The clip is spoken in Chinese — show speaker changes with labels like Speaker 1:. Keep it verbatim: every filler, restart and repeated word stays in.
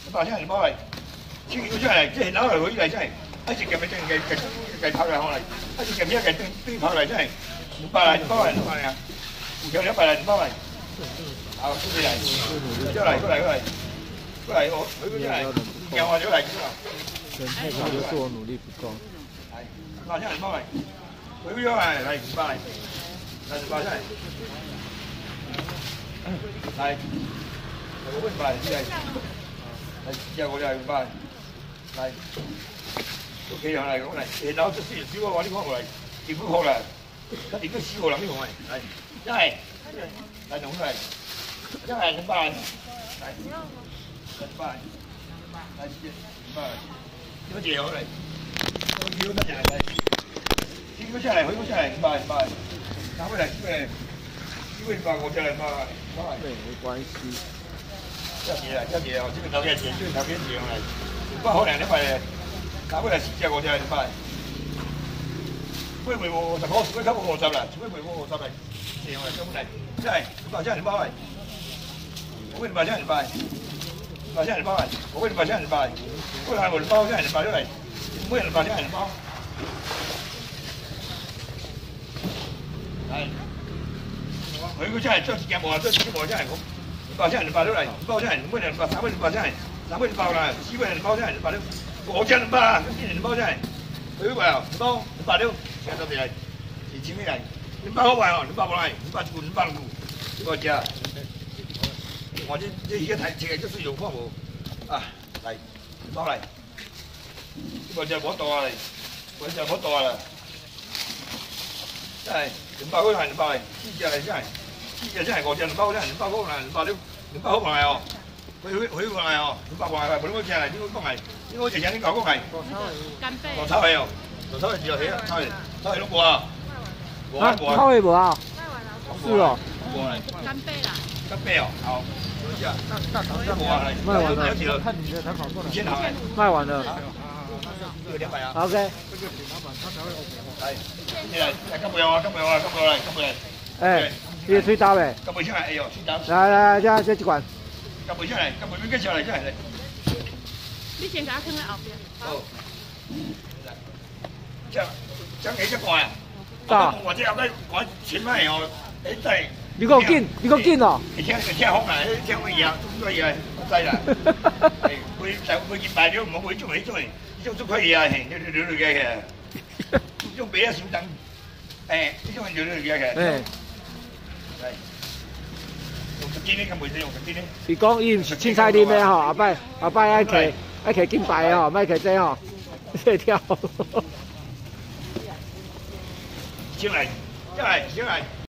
Speaker 1: 包下来，包来，手摇下来，这老来回来真，啊是夹咪真夹夹夹抛来好来，啊是夹咪夹对对抛来真，两百来，两百来，两百来，有条两百来，两百来，好，出去来，过来过来过来，过来我回过下来，电话就来就了。
Speaker 2: 人太少就是我努力不够。
Speaker 1: 来，包下来包来，回过下来来两百来，来包下来，来，我问吧，你来。来，叫我来五百，来，都可以来，我来，然后这是几个话你看过来，几个好啦，他一个四个人你看来，来，一来，来两来，一来两百，来，两百，来四两百，有几好来，我几个得下来，几个下来，回个下来，两百两百，拿回来几个，几个两百我下来两百，两百，
Speaker 2: 对，没关系。
Speaker 1: 要钱啦，要钱哦！这个头家钱，这个头家钱来，五百好两两百嘞，拿回来四只五只两百，买卖五十块，买超过五十啦，买卖五五十来，钱来，交过来，这来，两百只两百来，我给你买只两百，买只两百来，我给你买只两百，我来我两百只两百出来，我两百只两百，来，回过来，这几件无，这几件无只来讲。包下来包出来，包下来，每人包三百人包下来，三百人包啦，四百人包下来，包了五千人包啦，一人包下来，对不对啊？包包了，现在到底来，是千米来？你包好买哦，你包不来，你包股，你包股，多少？我这这一个台这个就是有看无？啊，来，包来，我这无大嘞，我这无大啦，来，你包过来，你包来，四只来下来。四只真系五只，两包真系两包好啦，两包了，两包好来哦，回回回过来哦，两包来，无你我正来，你我讲来，你我直情你讲讲来。
Speaker 3: 干贝。
Speaker 1: 大炒的哦，大炒的只有虾，炒的，炒的拢无啊。
Speaker 2: 啊，炒的无啊？是哦。
Speaker 3: 干贝啦。
Speaker 1: 干贝哦，好，等一下，那那炒的无啊来。
Speaker 2: 卖完了。
Speaker 1: 看你的采访过来。先好来。
Speaker 2: 卖完了。
Speaker 1: 这个两百啊。
Speaker 2: OK。
Speaker 1: 这个老板他才会 OK 来，来，来，干不要啊，干不要啊，干不要来，干不要来。
Speaker 2: 哎。你的吹打呗？
Speaker 1: 干不下来，哎呦，吹打。
Speaker 2: 来来来，这这几罐。
Speaker 1: 干不下来，干不要跟下来，下来。
Speaker 3: 你先给他放在后边。
Speaker 1: 好。这这几只罐啊？
Speaker 2: 大。
Speaker 1: 我这后尾罐前摆哦，哎在。
Speaker 2: 你够紧，你够紧哦。
Speaker 1: 你听个听风啊，听风样，做乜嘢？我知啦。係，會就會見大咗，唔好會做呢種，呢種做可以啊，係，呢種呢種嘅嘅，呢種比較少等，誒，呢種係呢種嘅嘅。誒。係。用十斤呢，咁每次用十斤呢。
Speaker 2: 是講伊唔是凊彩啉的吼，後擺後擺愛摕愛摕金牌的吼，莫摕這吼，這條。
Speaker 1: 先嚟，一嚟，先嚟。